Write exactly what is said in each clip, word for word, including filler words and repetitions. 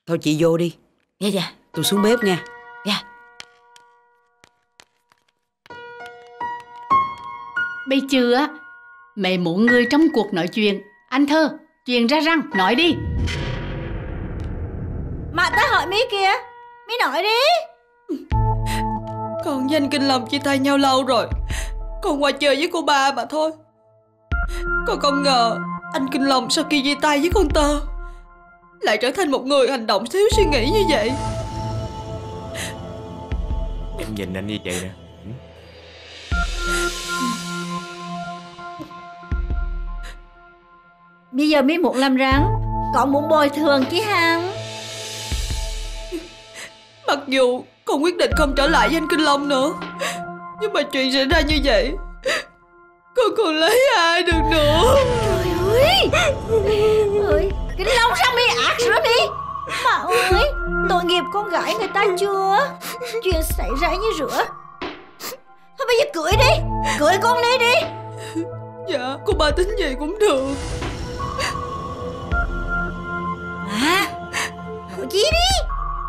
Thôi chị vô đi. Dạ dạ. Tôi xuống bếp nha. Dạ. Bây chưa mẹ muốn người trong cuộc nói chuyện. Anh Thơ, chuyện ra răng, nói đi. Mà ta hỏi mi kìa, mi nói đi. Con với anh Kinh Long chia tay nhau lâu rồi. Con qua chơi với cô ba mà thôi. Con không ngờ anh Kinh Long sau khi chia tay với con Tơ lại trở thành một người hành động thiếu suy nghĩ như vậy. Em nhìn anh như vậy nè. Bây giờ mi muốn làm rắn, con muốn bồi thường chứ hăng. Mặc dù con quyết định không trở lại với anh Kinh Long nữa, nhưng mà chuyện xảy ra như vậy, con còn lấy ai được nữa. Trời ơi, ơi Kinh Long sao mi ác nữa đi. Mà ơi, tội nghiệp con gái người ta chưa. Chuyện xảy ra như rửa. Thôi bây giờ cưới đi, cưới con đi đi. Dạ, cô ba tính gì cũng được. Má, nói chi đi.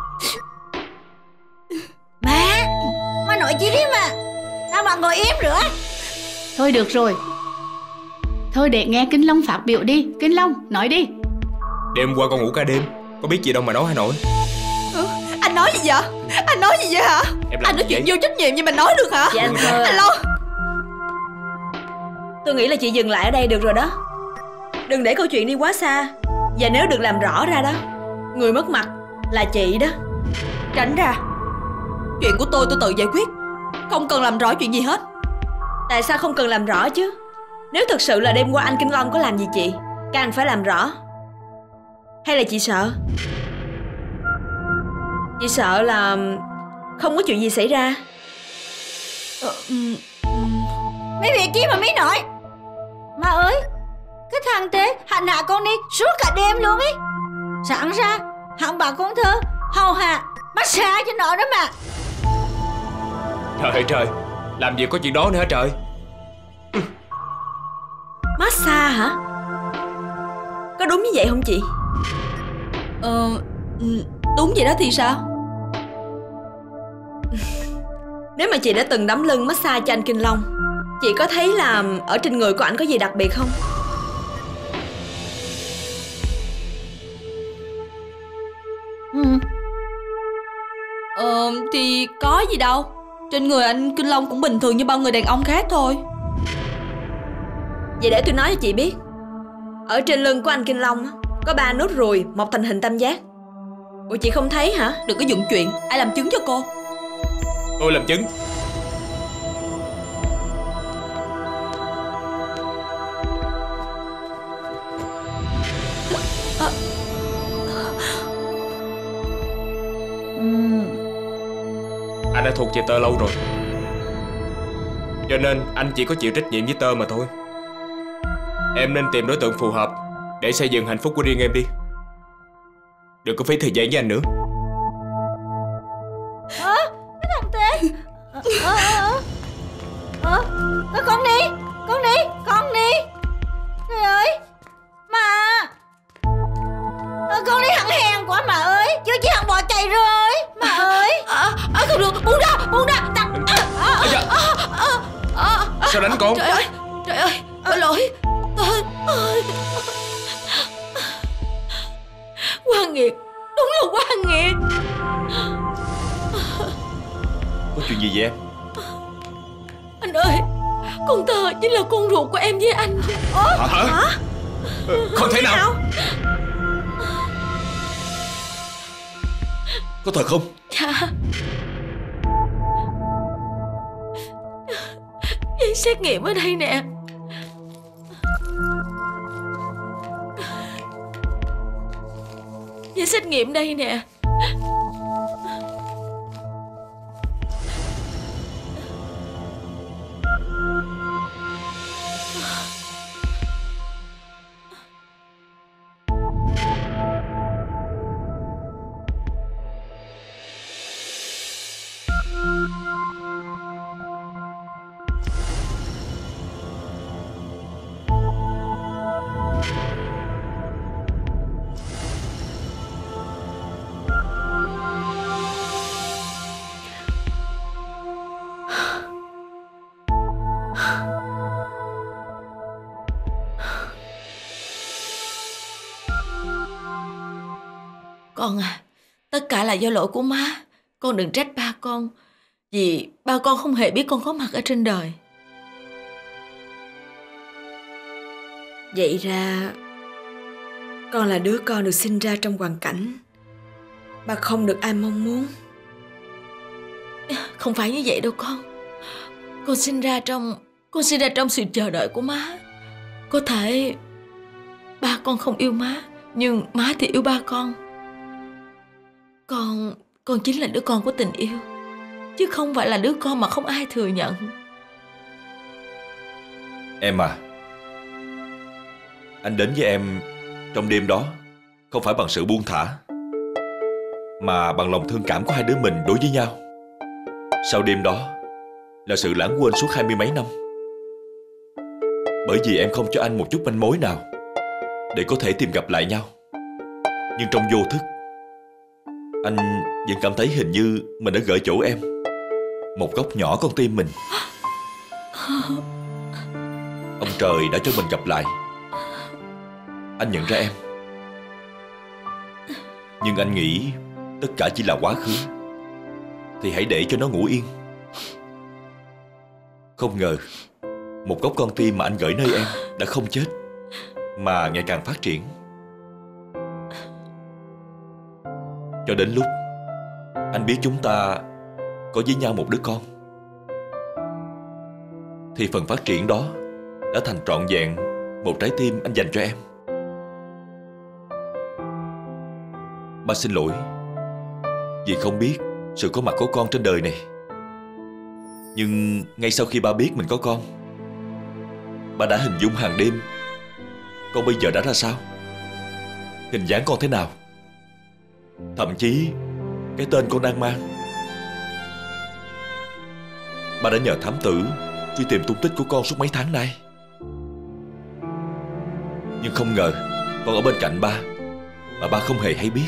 Má, má nói chi đi mà. Sao mà ngồi im nữa. Thôi được rồi. Thôi để nghe Kinh Long phát biểu đi. Kinh Long, nói đi. Đêm qua con ngủ cả đêm, có biết gì đâu mà nói hả nội. Ừ, anh nói gì vậy? Anh nói gì vậy hả? Anh nói chuyện vô trách nhiệm như mình nói được hả? Dạ anh Thơ. Anh Long, Tôi nghĩ là chị dừng lại ở đây được rồi đó. Đừng để câu chuyện đi quá xa. Và nếu được làm rõ ra đó, người mất mặt là chị đó. tránh ra. Chuyện của tôi tôi tự giải quyết, không cần làm rõ chuyện gì hết. Tại sao không cần làm rõ chứ? Nếu thực sự là đêm qua anh Kinh Long có làm gì chị, càng phải làm rõ. Hay là chị sợ? Chị sợ là không có chuyện gì xảy ra. ờ, um, um. Mấy việc chi mà mấy nói. Má ơi, cái thằng Tế hành hạ con đi suốt cả đêm luôn ấy. Sáng ra hắn bảo con Thơ hầu hạ massage cho nó đó mà. Trời ơi trời, làm gì có chuyện đó nữa hả trời. Massage hả? Có đúng như vậy không chị? Ờ, đúng vậy đó thì sao? Nếu mà chị đã từng đấm lưng massage cho anh Kinh Long, chị có thấy là ở trên người của anh có gì đặc biệt không? Ừ. Ờ, thì có gì đâu. Trên người anh Kinh Long cũng bình thường như bao người đàn ông khác thôi. Vậy để tôi nói cho chị biết. Ở trên lưng của anh Kinh Long có ba nốt ruồi mọc thành hình tam giác. Ủa chị không thấy hả? Đừng có dựng chuyện. Ai làm chứng cho cô? Tôi làm chứng. à. Ừ. Anh đã thuộc về Tơ lâu rồi, cho nên anh chỉ có chịu trách nhiệm với Tơ mà thôi. Em nên tìm đối tượng phù hợp để xây dựng hạnh phúc của riêng em đi. Đừng có phí thời gian với anh nữa. Ơ, cái thằng Tế. Ờ, ờ, ờ. Ờ, ờ, con đi, con đi, con đi. Trời ơi, mà. Ờ, con đi hẳn hèn quá mà ơi. Chưa chứ hẳn bỏ chạy rồi. Mà ơi. Ờ, ờ, không được, buông ra, buông ra. Tặng. Ờ, ờ, dạ. ờ, ờ, ờ, ờ. Sao đánh con? Trời ơi, trời ơi, có lỗi. Ơi, ơi. Quá nghiệt, đúng là quá nghiệt. Có chuyện gì vậy em? Anh ơi, con Tơ chính là con ruột của em với anh. Hả? Hả? Hả? Ờ, không thể nào. nào Có thật không? Dạ. Giấy xét nghiệm ở đây nè. Giấy xét nghiệm đây nè. Con à, tất cả là do lỗi của má. Con đừng trách ba con, vì ba con không hề biết con có mặt ở trên đời. Vậy ra con là đứa con được sinh ra trong hoàn cảnh ba không được ai mong muốn. Không phải như vậy đâu con. Con sinh ra trong Con sinh ra trong sự chờ đợi của má. Có thể ba con không yêu má, nhưng má thì yêu ba con. Con Con chính là đứa con của tình yêu, chứ không phải là đứa con mà không ai thừa nhận. Em à, anh đến với em trong đêm đó không phải bằng sự buông thả, mà bằng lòng thương cảm của hai đứa mình đối với nhau. Sau đêm đó là sự lãng quên suốt hai mươi mấy năm. Bởi vì em không cho anh một chút manh mối nào để có thể tìm gặp lại nhau. Nhưng trong vô thức, anh vẫn cảm thấy hình như mình đã gợi chỗ em một góc nhỏ con tim mình. Ông trời đã cho mình gặp lại. Anh nhận ra em, nhưng anh nghĩ tất cả chỉ là quá khứ, thì hãy để cho nó ngủ yên. Không ngờ một góc con tim mà anh gửi nơi em đã không chết, mà ngày càng phát triển. Cho đến lúc anh biết chúng ta có với nhau một đứa con, thì phần phát triển đó đã thành trọn vẹn một trái tim anh dành cho em. Ba xin lỗi vì không biết sự có mặt của con trên đời này. Nhưng ngay sau khi ba biết mình có con, ba đã hình dung hàng đêm con bây giờ đã ra sao, hình dáng con thế nào, thậm chí cái tên con đang mang. Ba đã nhờ thám tử truy tìm tung tích của con suốt mấy tháng nay. Nhưng không ngờ con ở bên cạnh ba mà ba không hề hay biết.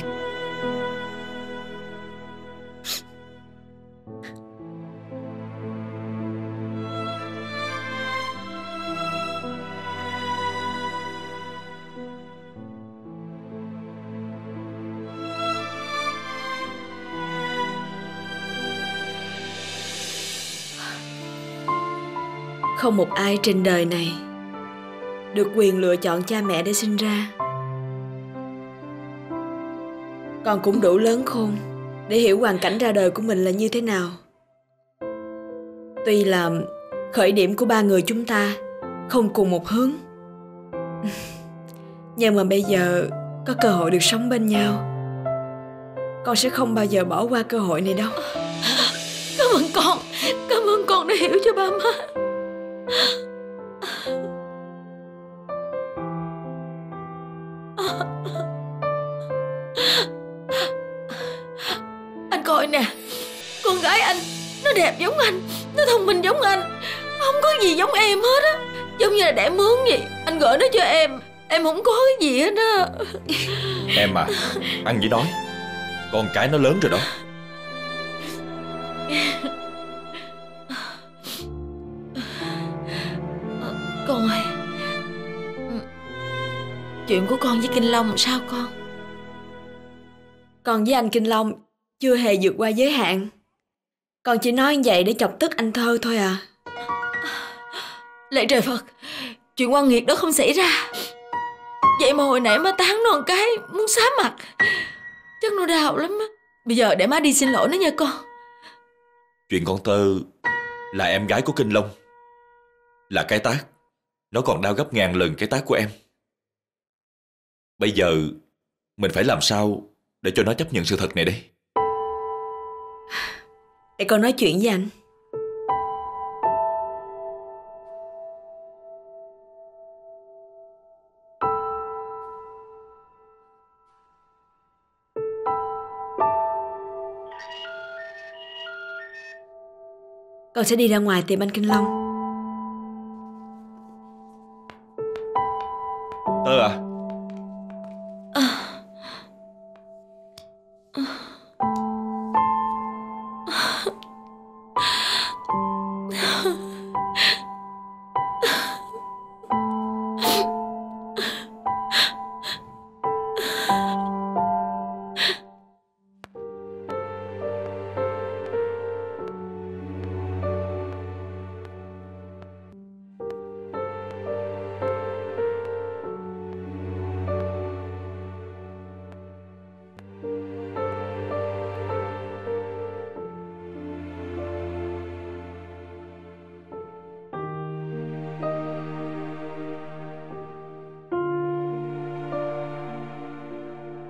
Không một ai trên đời này được quyền lựa chọn cha mẹ để sinh ra. Con cũng đủ lớn khôn để hiểu hoàn cảnh ra đời của mình là như thế nào. Tuy là khởi điểm của ba người chúng ta không cùng một hướng, nhưng mà bây giờ có cơ hội được sống bên nhau, con sẽ không bao giờ bỏ qua cơ hội này đâu. Cảm ơn con. Cảm ơn con đã hiểu cho ba má. Anh coi nè, con gái anh nó đẹp giống anh, nó thông minh giống anh, không có gì giống em hết á. Giống như là đẻ mướn vậy. Anh gửi nó cho em, em không có cái gì hết á. Em à, ăn với nói, con cái nó lớn rồi đó. Con ơi, chuyện của con với Kinh Long sao con? Con với anh Kinh Long chưa hề vượt qua giới hạn. Con chỉ nói như vậy để chọc tức anh Thơ thôi à. Lạy trời Phật, chuyện oan nghiệt đó không xảy ra. Vậy mà hồi nãy má tán nó một cái muốn xá mặt, chắc nó đau lắm á. Bây giờ để má đi xin lỗi nó nha con. Chuyện con Tơ là em gái của Kinh Long, là cái tát nó còn đau gấp ngàn lần cái tát của em. Bây giờ mình phải làm sao để cho nó chấp nhận sự thật này đây? Để con nói chuyện với anh. Con sẽ đi ra ngoài tìm anh Kinh Long. Tơ à,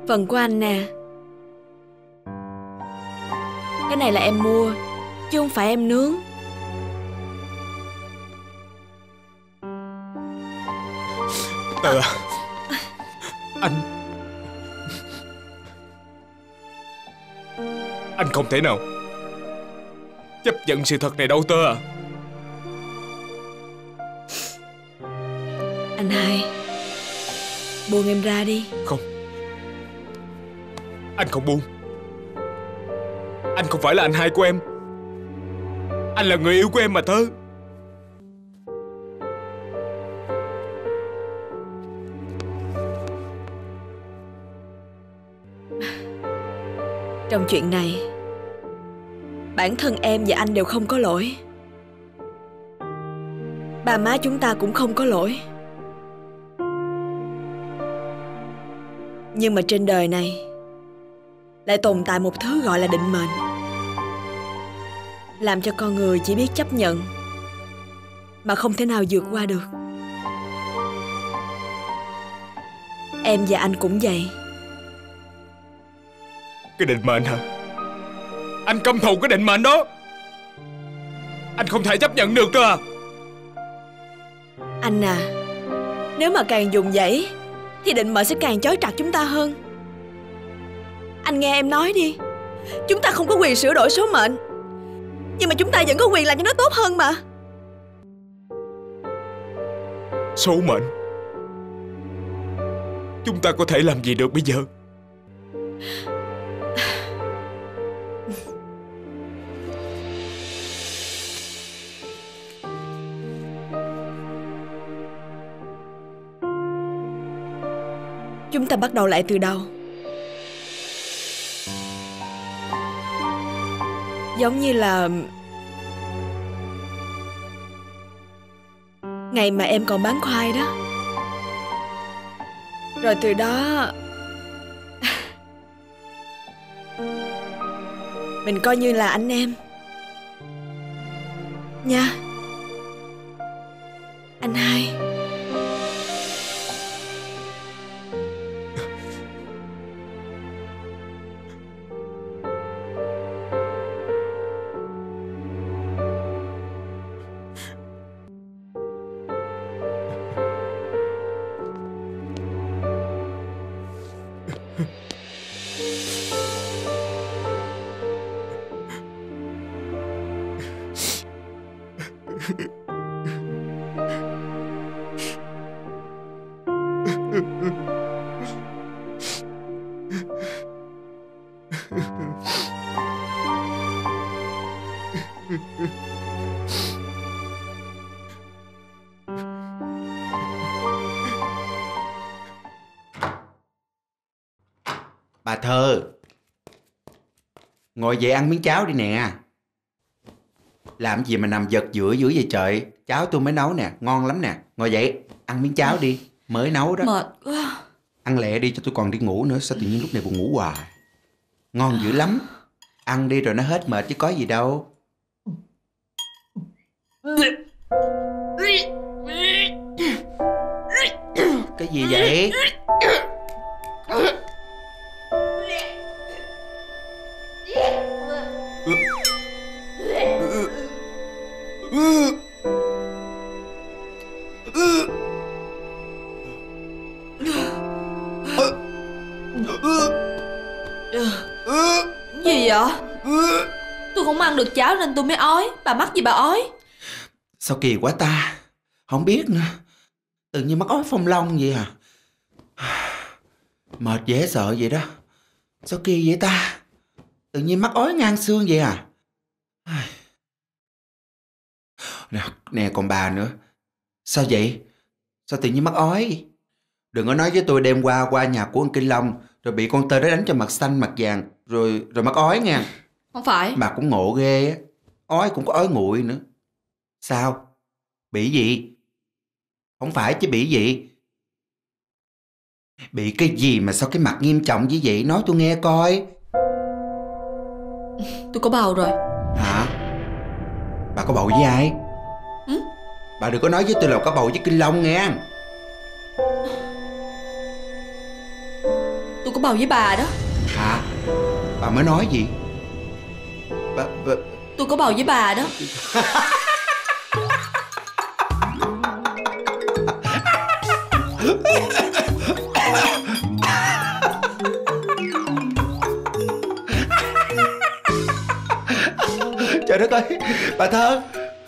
Phần của anh nè. Cái này là em mua, chứ không phải em nướng. Tơ à, Anh Anh không thể nào chấp nhận sự thật này đâu Tơ à. Anh hai, buông em ra đi. Không, anh không buông. Anh không phải là anh hai của em. Anh là người yêu của em mà Tơ. Trong chuyện này, bản thân em và anh đều không có lỗi. Ba má chúng ta cũng không có lỗi. Nhưng mà trên đời này lại tồn tại một thứ gọi là định mệnh, làm cho con người chỉ biết chấp nhận mà không thể nào vượt qua được. Em và anh cũng vậy. Cái định mệnh hả? Anh căm thù cái định mệnh đó. Anh không thể chấp nhận được Tơ à. Anh à, nếu mà càng dùng dãy thì định mệnh sẽ càng trói chặt chúng ta hơn. Anh nghe em nói đi. Chúng ta không có quyền sửa đổi số mệnh, nhưng mà chúng ta vẫn có quyền làm cho nó tốt hơn mà. Số mệnh? Chúng ta có thể làm gì được bây giờ? Chúng ta bắt đầu lại từ đầu. Giống như là ngày mà em còn bán khoai đó. Rồi từ đó mình coi như là anh em nha, anh hai. Bà Thơ, ngồi dậy ăn miếng cháo đi nè. Làm gì mà nằm giật giữa giữa vậy trời. Cháo tôi mới nấu nè, ngon lắm nè. Ngồi dậy, ăn miếng cháo đi. Mới nấu đó. Mệt quá. Ăn lẹ đi cho tôi còn đi ngủ nữa. Sao tự nhiên lúc này buồn ngủ hoài. Ngon dữ lắm. Ăn đi rồi nó hết mệt chứ có gì đâu. Cái gì vậy? Gì vậy? Tôi không ăn được cháo nên tôi mới ói. Bà mắc gì bà ói? Sao kỳ quá ta. Không biết nữa. Tự nhiên mắc ói phong long vậy à. Mệt dễ sợ vậy đó. Sao kỳ vậy ta. Tự nhiên mắc ói ngang xương vậy à. Nè, nè còn bà nữa. Sao vậy? Sao tự nhiên mắc ói? Đừng có nói với tôi đêm qua qua nhà của ông Kinh Long rồi bị con tơ đó đánh cho mặt xanh mặt vàng rồi rồi mắc ói nha. Không phải. Bà cũng ngộ ghê á. Ói cũng có ói nguội nữa. Sao? Bị gì? Không phải chứ bị gì? Bị cái gì mà sao cái mặt nghiêm trọng như vậy? Nói tôi nghe coi. Tôi có bầu rồi. Hả? Bà có bầu với ai? Ừ? Bà đừng có nói với tôi là có bầu với Kinh Long nghe. Tôi có bầu với bà đó. Hả? Bà mới nói gì? Bà, bà... Tôi có bầu với bà đó. Trời đất ơi, bà Thơ.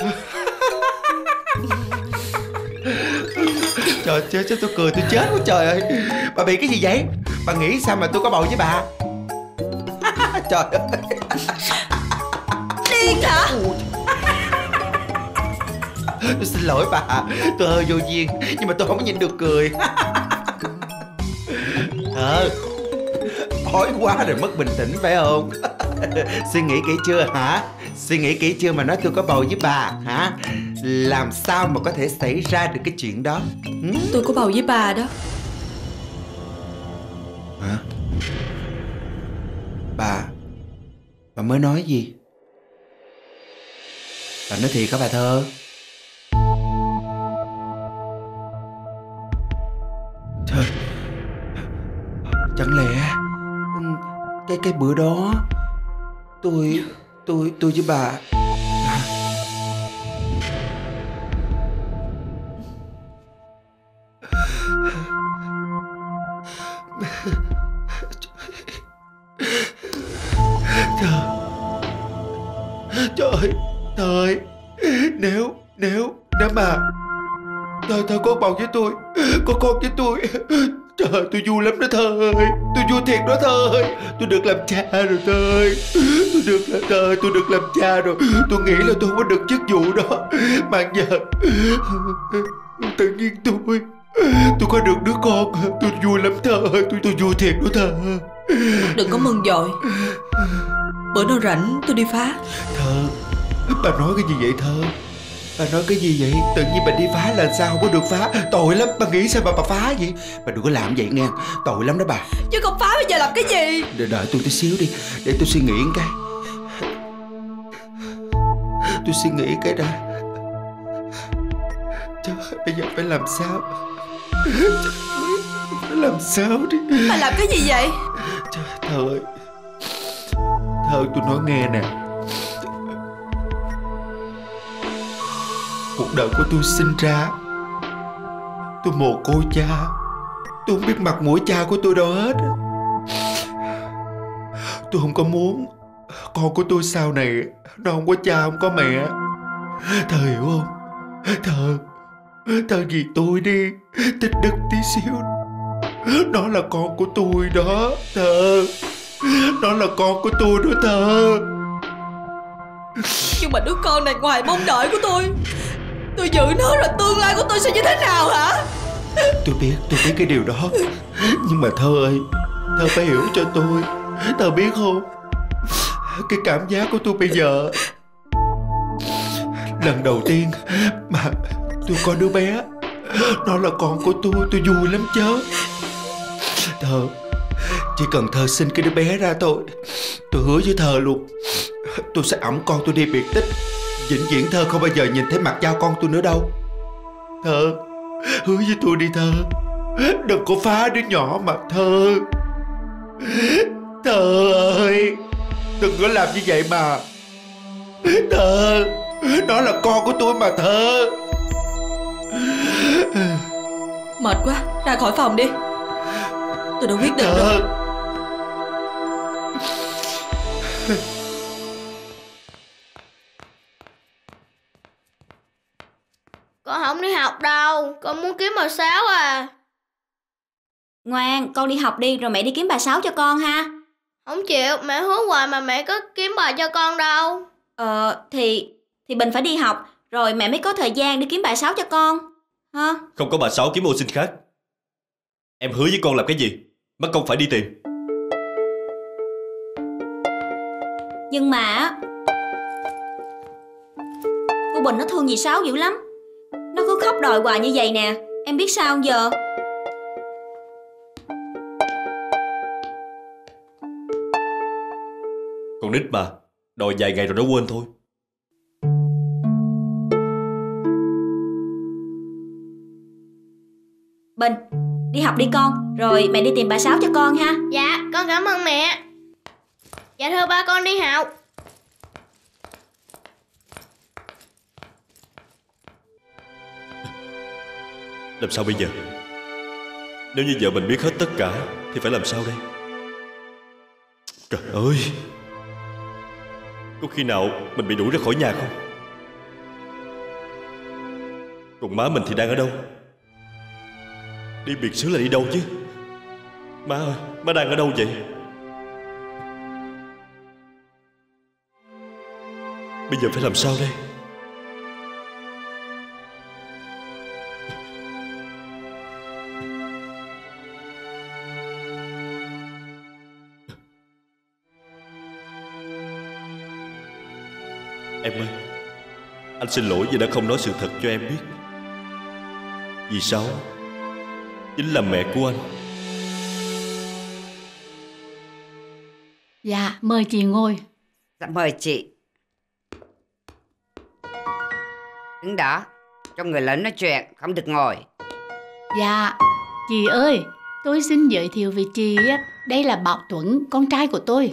Trời chết, chết tôi cười tôi chết quá trời ơi. Bà bị cái gì vậy? Bà nghĩ sao mà tôi có bầu với bà? Trời ơi. Điên hả? Tôi xin lỗi bà, tôi hơi vô duyên, nhưng mà tôi không có nhìn được cười. Thơ, ói quá rồi mất bình tĩnh phải không? Suy nghĩ kỹ chưa hả? Suy nghĩ kỹ chưa mà nói tôi có bầu với bà hả? Làm sao mà có thể xảy ra được cái chuyện đó? Ừ? Tôi có bầu với bà đó. Hả? Bà Bà mới nói gì? Bà nói thiệt hả bà Thơ? Trời, chẳng lẽ Cái cái bữa đó Tôi Tôi tôi với bà Trời Trời Trời Nếu Nếu Nếu mà Thơ Thơ có bầu với tôi, có con với tôi, trời tôi vui lắm đó Thơ ơi. Tôi vui thiệt đó Thơ ơi. Tôi được làm cha rồi Thơ ơi. Tôi được làm Thơ ơi, tôi được làm cha rồi. Tôi nghĩ là tôi không có được chức vụ đó, mà giờ tự nhiên tôi Tôi có được đứa con. Tôi vui lắm Thơ ơi. Tôi tôi vui thiệt đó Thơ. Đừng có mừng dội. Bữa nào rảnh tôi đi phá. Thơ, bà nói cái gì vậy Thơ? Bà nói cái gì vậy? Tự nhiên bà đi phá là sao không có được phá? Tội lắm, bà nghĩ sao mà bà phá vậy? Bà đừng có làm vậy nghe. Tội lắm đó bà. Chứ không phá bây giờ làm cái gì? Đợi, đợi tôi tí xíu đi. Để tôi suy nghĩ một cái. Tôi suy nghĩ cái đã. Trời ơi, bây giờ phải làm sao? Trời ơi, phải làm sao đi. Bà làm cái gì vậy? Trời Thơ ơi. Thơ tôi nói nghe nè. Cuộc đời của tôi sinh ra, tôi mồ côi cha. Tôi không biết mặt mũi cha của tôi đâu hết. Tôi không có muốn con của tôi sau này nó không có cha không có mẹ. Thơ hiểu không? Thơ Thơ vì tôi đi, tích đức tí xíu. Nó là con của tôi đó Thơ. Nó là con của tôi đó Thơ. Nhưng mà đứa con này ngoài mong đợi của tôi, tôi giữ nó rồi tương lai của tôi sẽ như thế nào hả? Tôi biết, tôi biết cái điều đó. Nhưng mà Thơ ơi, Thơ phải hiểu cho tôi. Thơ biết không, cái cảm giác của tôi bây giờ, lần đầu tiên mà tôi có đứa bé, nó là con của tôi, tôi vui lắm chứ. Thơ, chỉ cần Thơ sinh cái đứa bé ra thôi, tôi hứa với Thơ luôn, tôi sẽ ẵm con tôi đi biệt tích. Vĩnh viễn Thơ không bao giờ nhìn thấy mặt cha con tôi nữa đâu. Thơ, hứa với tôi đi Thơ. Đừng có phá đứa nhỏ mà Thơ. Thơ ơi, đừng có làm như vậy mà. Thơ, nó là con của tôi mà Thơ. Mệt quá, ra khỏi phòng đi. Tôi đã quyết định Thơ. rồi. Con không đi học đâu, con muốn kiếm bà Sáu à. Ngoan, con đi học đi rồi mẹ đi kiếm bà Sáu cho con ha. Không chịu, mẹ hứa hoài mà mẹ có kiếm bà cho con đâu. Ờ, thì thì Bình phải đi học rồi mẹ mới có thời gian đi kiếm bà Sáu cho con. Ha? Không có bà Sáu kiếm ô xin khác. Em hứa với con làm cái gì bắt con phải đi tìm. Nhưng mà cô Bình nó thương dì Sáu dữ lắm. Nó cứ khóc đòi hoài như vậy nè. Em biết sao không giờ? Con nít mà, đòi vài ngày rồi nó quên thôi. Bình, đi học đi con. Rồi mẹ đi tìm bà Sáu cho con ha. Dạ, con cảm ơn mẹ. Dạ thưa ba, con đi học. Làm sao bây giờ? Nếu như vợ mình biết hết tất cả thì phải làm sao đây? Trời ơi, có khi nào mình bị đuổi ra khỏi nhà không? Còn má mình thì đang ở đâu? Đi biệt xứ là đi đâu chứ? Má ơi, má đang ở đâu vậy? Bây giờ phải làm sao đây? Em ơi, anh xin lỗi vì đã không nói sự thật cho em biết. Vì Sáu chính là mẹ của anh. Dạ, mời chị ngồi. Dạ mời chị. Đứng đó, cho người lớn nói chuyện, không được ngồi. Dạ, chị ơi, tôi xin giới thiệu với chị á, đây là Bảo Tuấn, con trai của tôi.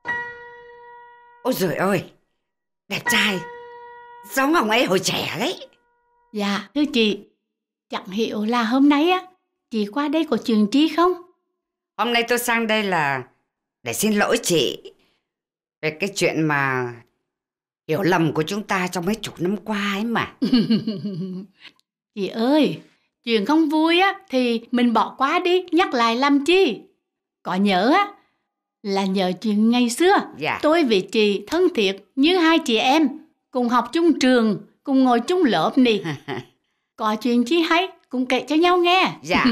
Ôi giời ơi, đẹp trai, giống ông ấy hồi trẻ đấy. Dạ, thưa chị, chẳng hiểu là hôm nay á, chị qua đây có chuyện chi không? Hôm nay tôi sang đây là để xin lỗi chị về cái chuyện mà hiểu lầm của chúng ta trong mấy chục năm qua ấy mà. Chị ơi, chuyện không vui á thì mình bỏ qua đi, nhắc lại làm chi? Có nhớ á là nhờ chuyện ngày xưa, Dạ. tôi với chị thân thiết như hai chị em, cùng học chung trường, cùng ngồi chung lớp nè. Có chuyện chi hay cũng kể cho nhau nghe. Dạ.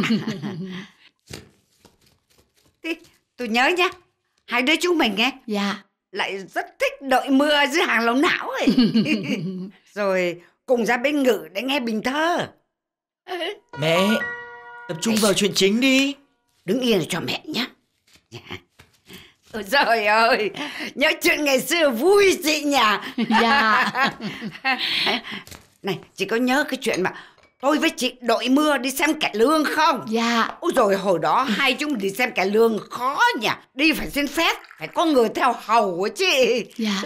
Thế tôi nhớ nhá, hai đứa chúng mình nghe Dạ. lại rất thích đội mưa dưới hàng lồng não ấy. Rồi cùng ra bên Ngự để nghe bình thơ. Mẹ, tập trung vào chuyện chính đi. Đứng yên cho mẹ nhé. Dạ. Ôi trời ơi, nhớ chuyện ngày xưa vui chị nhỉ. Dạ. Này, chị có nhớ cái chuyện mà tôi với chị đội mưa đi xem cải lương không? Dạ. Ôi rồi hồi đó hai chúng đi xem cải lương khó nhỉ. Đi phải xin phép, phải có người theo hầu của chị. Dạ.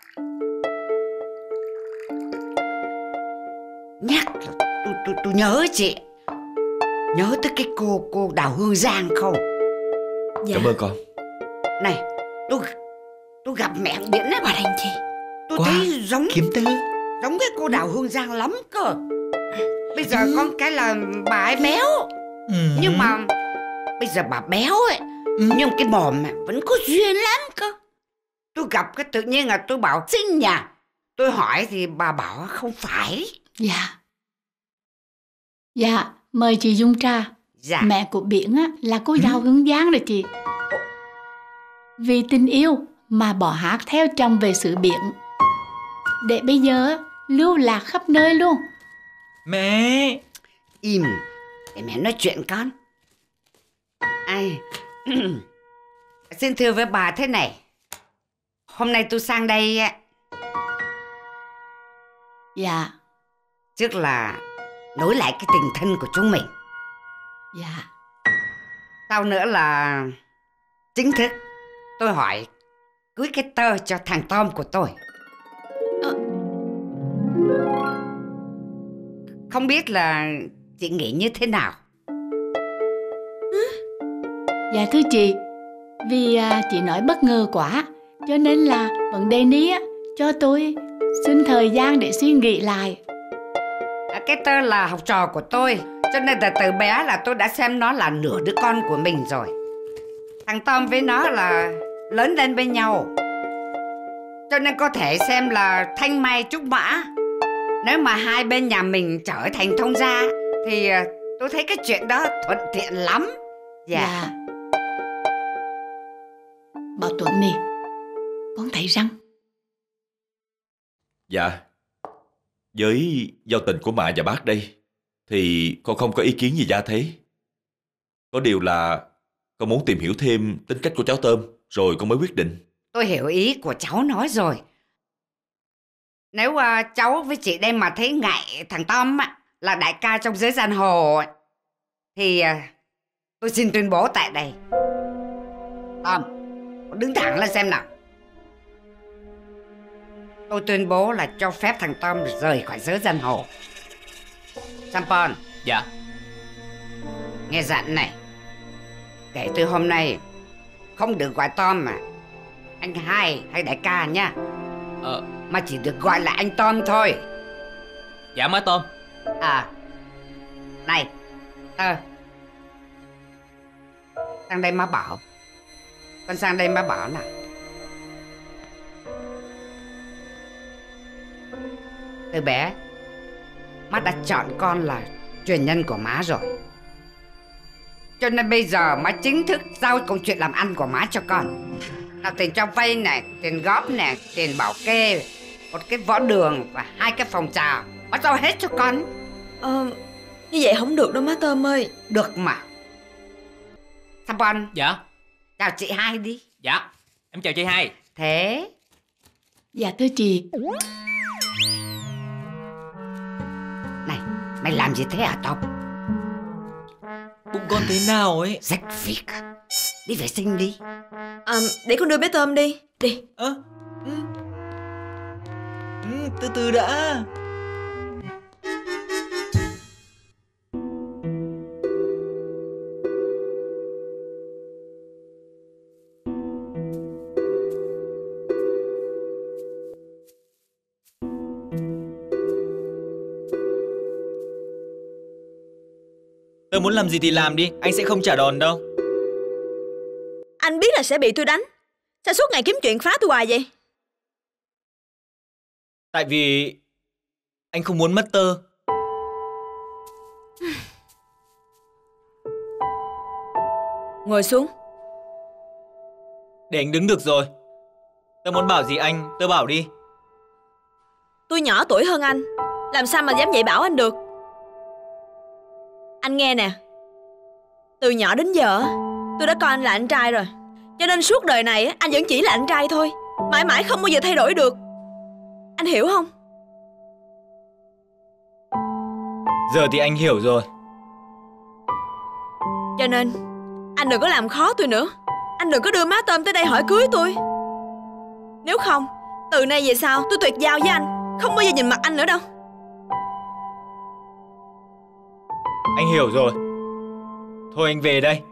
Nhắc là tôi, tôi, tôi nhớ chị. Nhớ tới cái cô cô Đào Hương Giang không? Dạ. Cảm ơn con. Này, tôi tôi gặp mẹ hàng Biển ấy. Qua đây chị. Tôi Qua, thấy giống Kiếm Tư. giống cái cô Đào Hương Giang lắm cơ. Bây giờ ừ. con cái là bà ấy béo. Ừ. Nhưng mà bây giờ bà béo ấy, ừ. nhưng cái mồm vẫn có duyên lắm cơ. Tôi gặp cái tự nhiên là tôi bảo xinh nhỉ. Tôi hỏi thì bà bảo không phải. Dạ. Dạ, mời chị dung trà. Dạ. Mẹ của Biển á, là cô Đào Hương Giang rồi chị. Vì tình yêu mà bỏ hát theo chồng về xứ biển, để bây giờ lưu lạc khắp nơi luôn. Mẹ. Im, để mẹ nói chuyện con. Ai xin thưa với bà thế này. Hôm nay tôi sang đây. Dạ. Trước là nối lại cái tình thân của chúng mình. Dạ. Sau nữa là chính thức tôi hỏi cưới cái tơ cho thằng Tom của tôi. Ờ. Không biết là chị nghĩ như thế nào? Dạ thưa chị, vì à, chị nói bất ngờ quá, cho nên là vấn đề ní á, cho tôi xin thời gian để suy nghĩ lại. Cái tơ là học trò của tôi, cho nên là từ bé là tôi đã xem nó là nửa đứa con của mình rồi. Thằng Tom với nó là lớn lên bên nhau, cho nên có thể xem là thanh mai trúc mã. Nếu mà hai bên nhà mình trở thành thông gia thì tôi thấy cái chuyện đó thuận tiện lắm. Dạ, dạ. Bảo Tuấn nè, con thấy rằng Dạ, với giao tình của mẹ và bác đây thì con không có ý kiến gì ra thế. Có điều là con muốn tìm hiểu thêm tính cách của cháu Tôm rồi con mới quyết định. tôi hiểu ý của cháu nói rồi. Nếu uh, cháu với chị đây mà thấy ngại thằng Tom á, là đại ca trong giới giang hồ, thì uh, Tôi xin tuyên bố tại đây. Tom, đứng thẳng lên xem nào. Tôi tuyên bố là cho phép thằng Tom rời khỏi giới giang hồ. Sampon. Dạ. Nghe dặn này, kể từ hôm nay không được gọi Tom mà anh hai hay đại ca nha. Ờ. Mà chỉ được gọi là anh Tom thôi. Dạ má Tom. À, này Tơ, sang đây má bảo. Con sang đây má bảo nào. Từ bé má đã chọn con là truyền nhân của má rồi, cho nên bây giờ má chính thức giao công chuyện làm ăn của má cho con. Nào tiền cho vay này, tiền góp này, tiền bảo kê, một cái võ đường và hai cái phòng trà, má giao hết cho con. Ờ, như vậy không được đâu má Tôm ơi. Được mà. Sampon. Dạ. Chào chị hai đi. Dạ, em chào chị hai. Thế. Dạ thưa chị. Này, mày làm gì thế hả Tom? Bụng con thế nào ấy? Rách việc. Đi vệ sinh đi. À, để con đưa bé Tôm đi. Đi. Ơ. Ừ. Ừ, từ từ đã. Tớ muốn làm gì thì làm đi, anh sẽ không trả đòn đâu. Anh biết là sẽ bị tôi đánh, sao suốt ngày kiếm chuyện phá tôi hoài vậy? Tại vì anh không muốn mất Tơ. Ngồi xuống. Để anh đứng được rồi. Tớ muốn bảo gì anh, Tớ bảo đi. Tôi nhỏ tuổi hơn anh, làm sao mà dám dạy bảo anh được. Anh nghe nè, từ nhỏ đến giờ tôi đã coi anh là anh trai rồi, cho nên suốt đời này anh vẫn chỉ là anh trai thôi, mãi mãi không bao giờ thay đổi được. Anh hiểu không? Giờ thì anh hiểu rồi. Cho nên anh đừng có làm khó tôi nữa. Anh đừng có đưa má Tôm tới đây hỏi cưới tôi. Nếu không, từ nay về sau tôi tuyệt giao với anh, không bao giờ nhìn mặt anh nữa đâu. Anh hiểu rồi. Thôi anh về đây.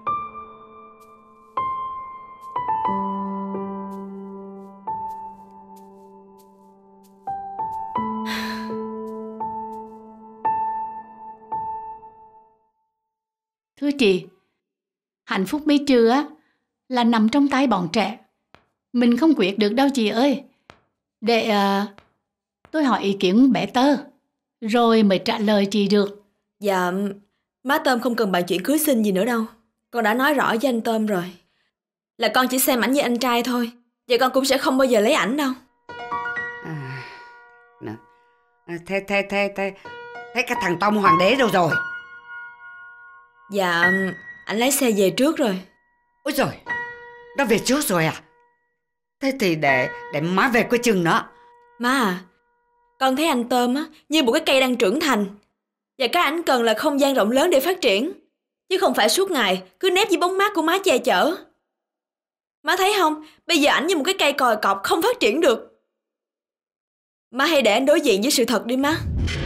Thưa chị, hạnh phúc mấy trưa á là nằm trong tay bọn trẻ. Mình không quyết được đâu chị ơi. Để uh, tôi hỏi ý kiến bé Tơ, rồi mới trả lời chị được. Dạ, má Tôm không cần bàn chuyện cưới xin gì nữa đâu. Con đã nói rõ với anh Tôm rồi, là con chỉ xem ảnh với anh trai thôi, và con cũng sẽ không bao giờ lấy ảnh đâu. À, thế, thế, thế, thế, thế cái thằng Tom Hoàng đế đâu rồi? Dạ, ảnh lái xe về trước rồi. Ôi trời, nó về trước rồi à? Thế thì để để má về coi chừng nó. Má à, con thấy anh Tôm á như một cái cây đang trưởng thành, và cái ảnh cần là không gian rộng lớn để phát triển, chứ không phải suốt ngày cứ nép dưới bóng mát của má che chở. Má thấy không, bây giờ ảnh như một cái cây còi cọc không phát triển được. Má hãy để anh đối diện với sự thật đi má.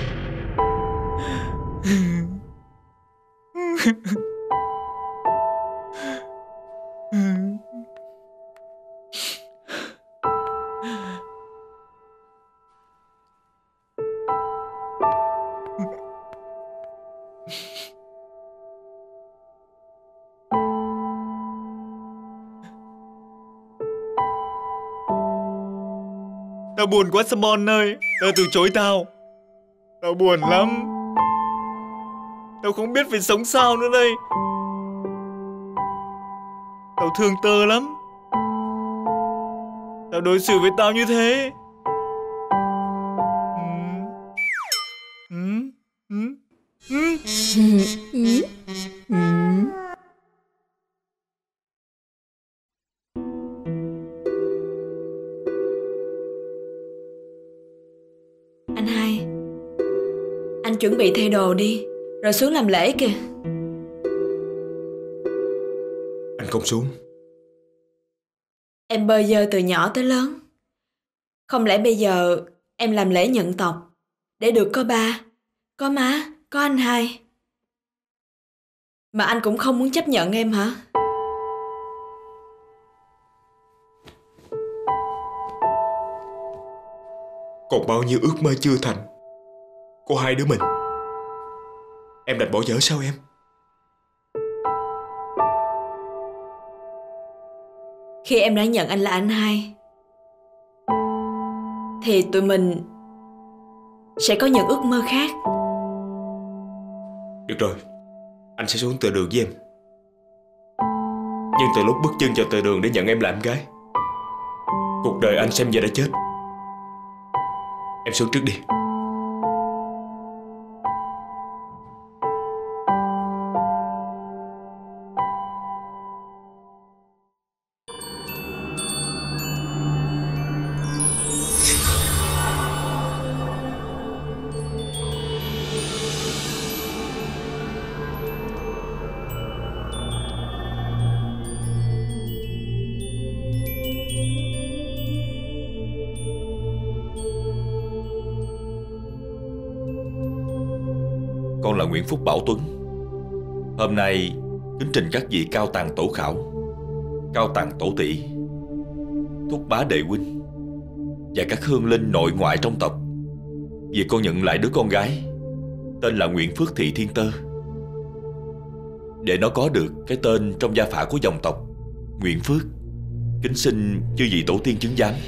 Tao buồn quá Sampon ơi. Tao từ chối tao. Tao buồn lắm. Tao không biết phải sống sao nữa đây. Tao thương Tơ lắm. Tao đối xử với tao như thế. Ừ. Ừ. Ừ. Ừ. Ừ. Anh hai, anh chuẩn bị thay đồ đi, rồi xuống làm lễ kìa. không xuống. Em bơ vơ từ nhỏ tới lớn. Không lẽ bây giờ em làm lễ nhận tộc để được có ba, có má, có anh hai, mà anh cũng không muốn chấp nhận em hả? Còn bao nhiêu ước mơ chưa thành của hai đứa mình, em đành bỏ dở sao em? Khi em đã nhận anh là anh hai thì tụi mình sẽ có những ước mơ khác. Được rồi, anh sẽ xuống từ đường với em. Nhưng từ lúc bước chân vào từ đường để nhận em làm em gái, cuộc đời anh xem giờ đã chết. Em xuống trước đi. Con là Nguyễn Phúc Bảo Tuấn. Hôm nay kính trình các vị cao tàng tổ khảo, cao tàng tổ tỷ, thúc bá đệ huynh và các hương linh nội ngoại trong tộc, vì con nhận lại đứa con gái tên là Nguyễn Phước Thị Thiên Tơ, để nó có được cái tên trong gia phả của dòng tộc Nguyễn Phước. Kính xin chư vị tổ tiên chứng giám.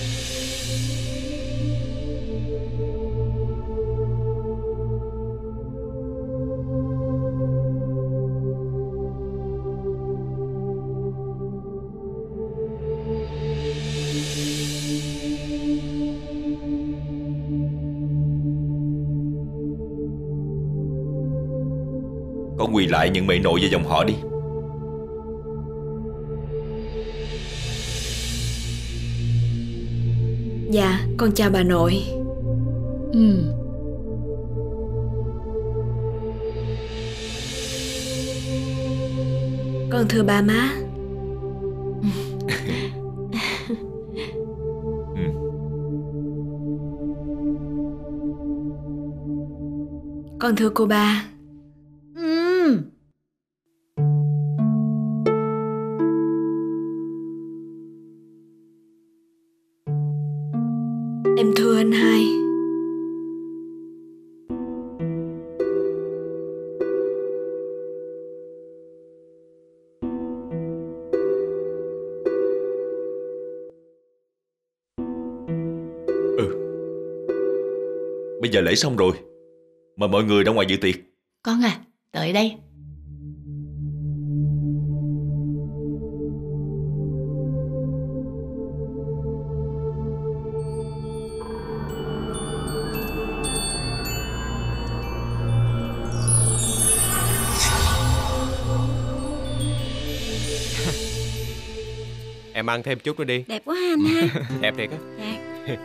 Con quỳ lại nhận mẹ nội và dòng họ đi. Dạ, con chào bà nội. Ừ. Con thưa ba má. Con thưa cô ba. Ừ. Em thưa anh hai. Ừ. Bây giờ lễ xong rồi, mời mọi người ra ngoài dự tiệc. Con à, tới đây. Em ăn thêm chút nữa đi. Đẹp quá ha anh hai. Đẹp thiệt á. Dạ.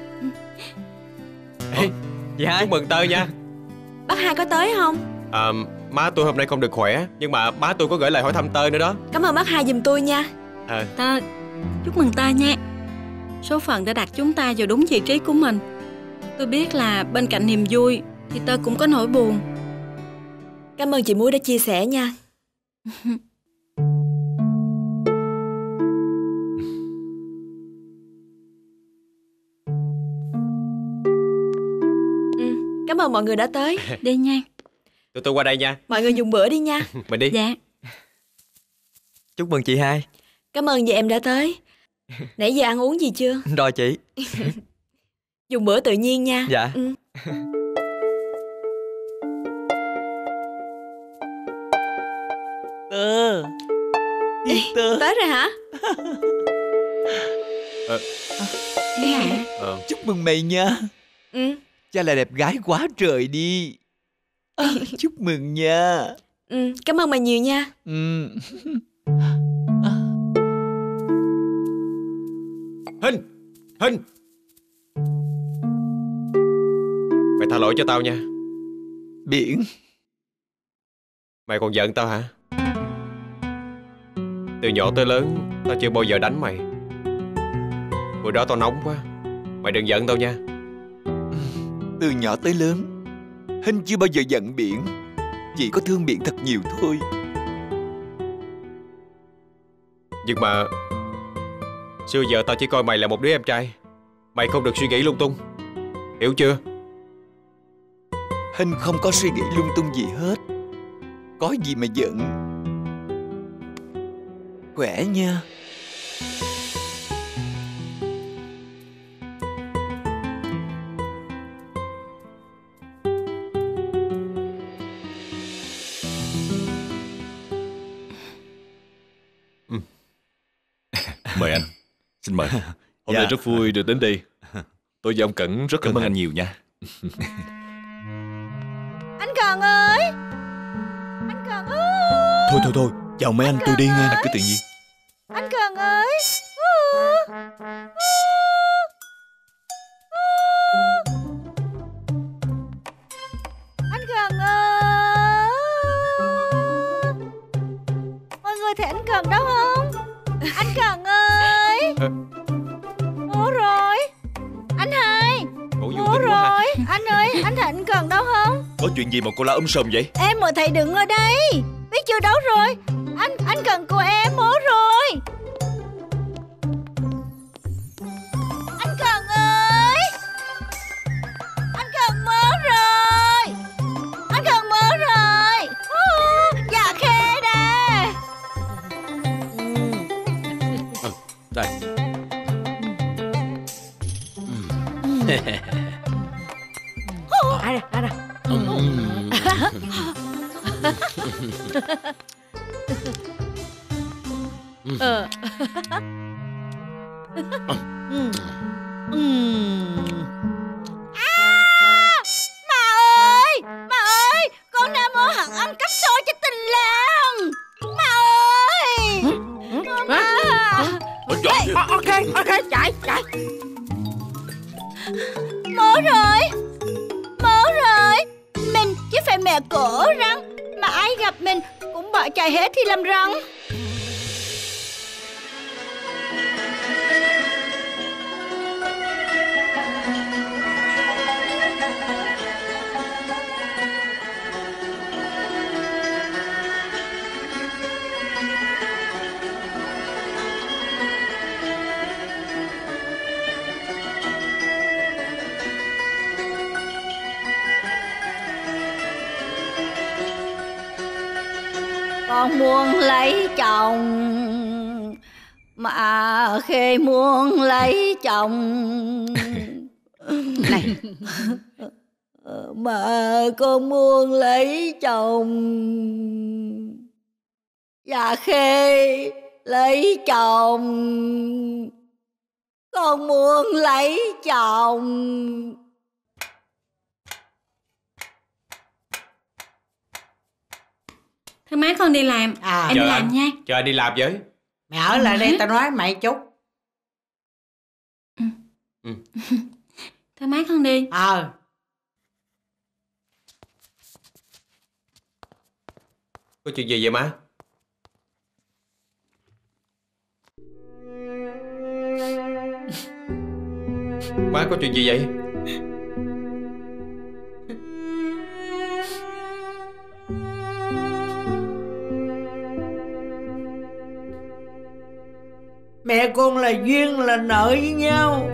Ê, dạ. Chúc mừng Tơ nha. Bác hai có tới không? À, má tôi hôm nay không được khỏe, nhưng mà má tôi có gửi lời hỏi thăm Tơ nữa đó. Cảm ơn bác hai giùm tôi nha. À. Tơ, chúc mừng Tơ nha. Số phận đã đặt chúng ta vào đúng vị trí của mình. Tôi biết là bên cạnh niềm vui thì Tơ cũng có nỗi buồn. Cảm ơn chị Muối đã chia sẻ nha. Ừ, cảm ơn mọi người đã tới. Đi nha. Tụi tôi qua đây nha. Mọi người dùng bữa đi nha. Mình đi. Dạ. Chúc mừng chị hai. Cảm ơn vì em đã tới. Nãy giờ ăn uống gì chưa? Rồi chị. Dùng bữa tự nhiên nha. Dạ. Ừ. Tơ. Ê, Tơ. tới rồi hả? Ờ. Dạ. Ờ. Chúc mừng mày nha. Ừ. Cha là đẹp gái quá trời đi. À, chúc mừng nha. Ừ, cảm ơn mày nhiều nha. Ừ. Hình. Hình. Mày tha lỗi cho tao nha. Biển. Mày còn giận tao hả? Từ nhỏ tới lớn tao chưa bao giờ đánh mày. Bữa đó tao nóng quá, mày đừng giận tao nha. Từ nhỏ tới lớn, Hinh chưa bao giờ giận Biển, chỉ có thương Biển thật nhiều thôi. Nhưng mà xưa giờ tao chỉ coi mày là một đứa em trai. Mày không được suy nghĩ lung tung, hiểu chưa? Hinh không có suy nghĩ lung tung gì hết. Có gì mà giận. Khỏe nha. Mời anh. Xin mời. Hôm nay rất vui được đến đây. Tôi và ông Cẩn rất Cảm ơn hân anh hạnh. nhiều nha. Anh Cần ơi, anh Cần ơi. Thôi thôi thôi, chào mấy anh, tôi đi nghe. Anh cứ tự nhiên. Anh Cần ơi. Anh Cần ơi. Mọi người thấy anh Cần đâu không? Anh Cần ơi. Ủa rồi. Anh hai. Ủa rồi. Anh ơi, anh thấy anh Cần đâu không? Có chuyện gì mà cô la um sùm vậy? Em mới thấy đứng ở đây. Biết chưa, đâu rồi? Anh anh Cần của em bố rồi. Anh Cần ơi. Anh Cần mớ rồi. Anh Cần mớ rồi. Ô, dạ khê nè. Đây. Ai đây, ai đây. Ờ. À, mà ơi, mà ơi, con Nam Mô hẳn ăn cắp xôi cho tình làng. Mà ơi. À. Ê, ok, ok, chạy, chạy. Mớ rồi, mớ rồi. Mình chứ phải mẹ cổ răng, mà ai gặp mình cũng bỏ chạy hết thì làm răng. Con muốn lấy chồng, mà Khê muốn lấy chồng. Này, mà con muốn lấy chồng, và Khê lấy chồng. Con muốn lấy chồng. Thôi má con đi làm. À, Em đi chờ làm anh. nha. Chờ anh đi làm với. Mẹ ở lại đây tao nói mày chút. Ừ. Thôi má con đi. Ờ. Có chuyện gì vậy má? Má có chuyện gì vậy? Mẹ con là duyên là nợ với nhau.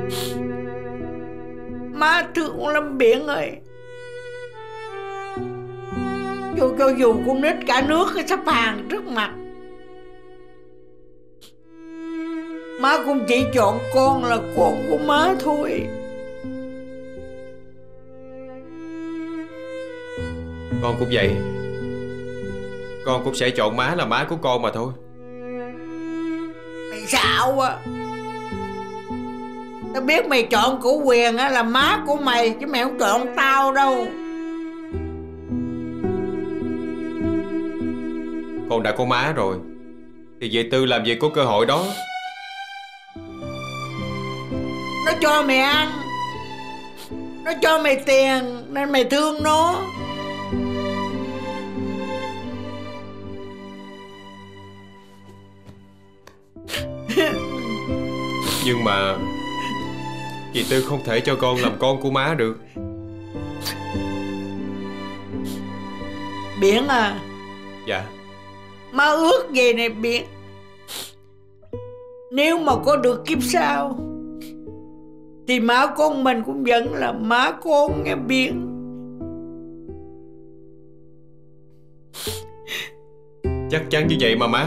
Má thương lắm Biển ơi. Dù cho dù con nít cả nước sắp hàng trước mặt, má cũng chỉ chọn con là con của má thôi. Con cũng vậy. Con cũng sẽ chọn má là má của con mà thôi. Mày xạo à. Tao biết mày chọn của Quyền á là má của mày, chứ mày không chọn tao đâu. Con đã có má rồi thì về Tư làm gì có cơ hội đó. Nó cho mày ăn, nó cho mày tiền nên mày thương nó. Nhưng mà dì Tư không thể cho con làm con của má được. Biển à. Dạ. Má ước về này Biển, nếu mà có được kiếp sau thì má con mình cũng vẫn là má con nghe Biển. Chắc chắn như vậy mà má.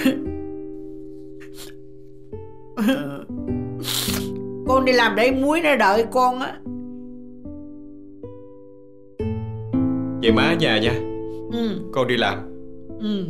Con đi làm để muối nó đợi con á. Vậy má ở nhà nha. Ừ. Con đi làm. Ừ.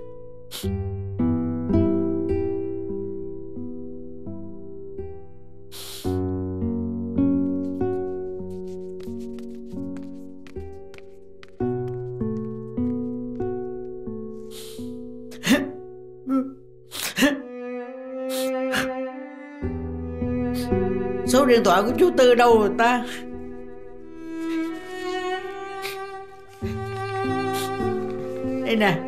Số điện thoại của chú Tư đâu rồi ta? Đây nè.